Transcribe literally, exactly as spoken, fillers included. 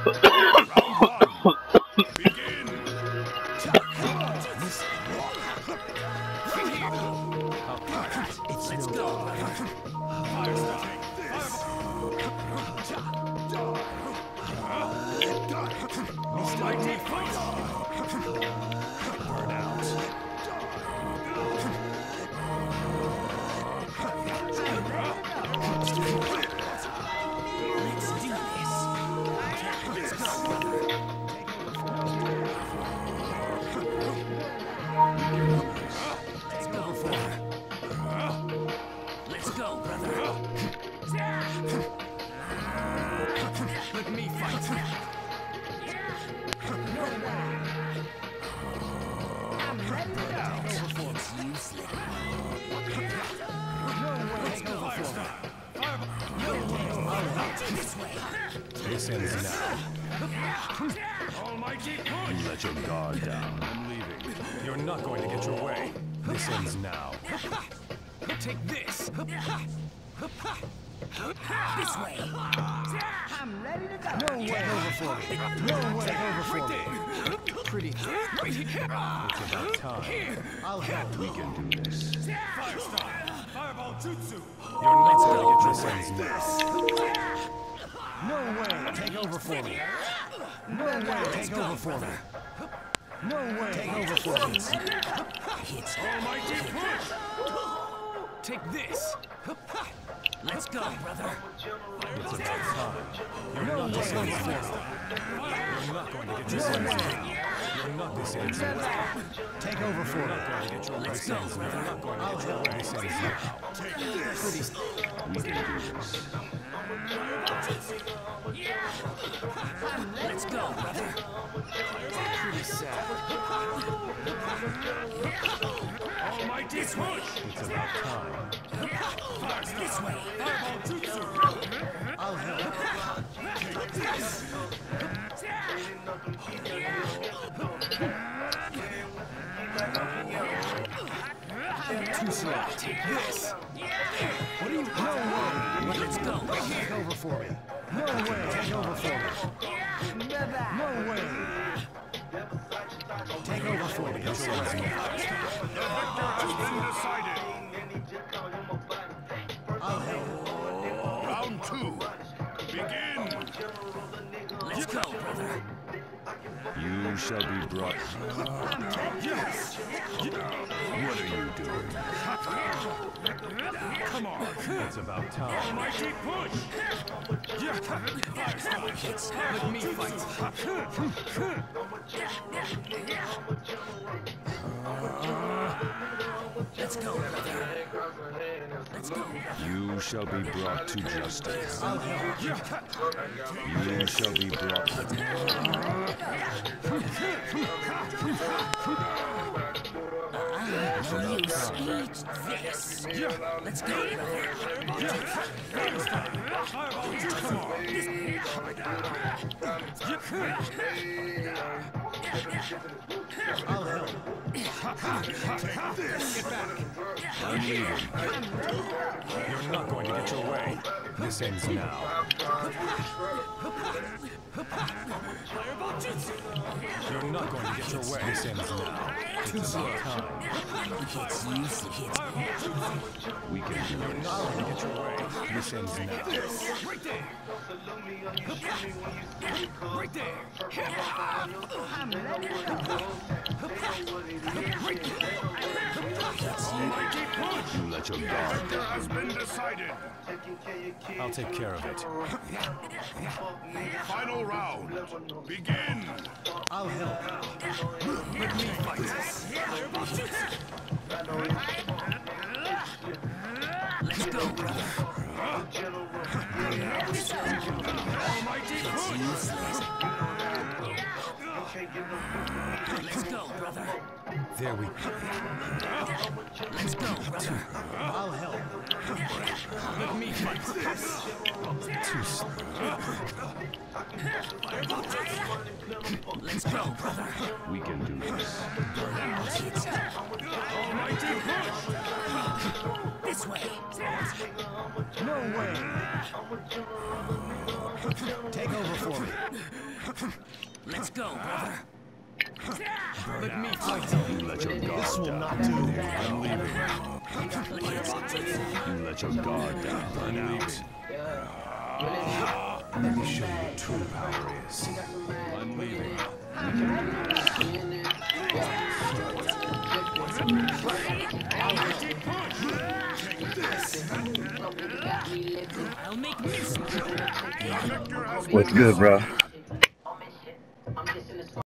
Let's go. Fire start. Mighty fight. Burn out. Let's do this. Let's go, brother. Let's go, brother. Let's go, brother. Let me fight. I'm ready to go. It's useless. Let's go, brother. This way. This ends now. Almighty push. You let your guard down. I'm leaving. You're not going to get your way. This ends now. Take this. This way. I'm ready to go. No way over for me. No way over for me. Pretty. Right here. It's about time. I'll help. We can do this. Fire style. Fireball jutsu. You're not going to get your sense now. No way. Take over for me. No way. Take over for me. No way. Take over for me. It's almighty push. Take this. Let's go, brother. It's about time. You're No not way. this ends now. You're not going to get your sense now. You're not this ends now. Take over for me. You're not going to get your Let's this go, ends now. brother. You're not going to I'll get your help. this ends now. Pretty. We can do this. Let's go, brother. Pretty sad. Almighty push. It's about time. This way. Fireball jutsu. I'll help. Take this. Too slow. Take this. What do you? No way. Let's go. Take over for me. No way. Take over for me. No way. Take over for me. This ends now. Has been decided. I'll help. Round two. Begin. Let's go, brother. You shall be brought. Yes. What are you doing? Come on. It's about time. Almighty push. Yeah. Fire style. Let me fight. Let's go, brother. Let's go. You shall be brought to justice. I'll help. You shall be brought. You eat this. Let's go, brother. I'll help. Get back. I'm leaving. You're not going to get your way. This ends now. You're not going to get your way. This ends now. Too slow. Time. It's useless. We can do You're this. not going to get your way. This ends now. Right there. Right there. I'm ready to go. Right there. Almighty push. You let your guard down. Has been decided. I'll take care of it. Final round. Begin. I'll help. Let me fight. Let's go, brother. Almighty push. Let's go, brother. There we go. Let's go, brother. I'll help. Let me fight. Too slow. Let's go, brother. We can do this. Almighty push. This way. No way. Take over for me. Let's go, brother. Let me fight you. You let your guard This will down. not do. I'm leaving. You let your guard down. I'm leaving. Let me show you what true power is. I'm leaving. I'll make this. What's good, bro?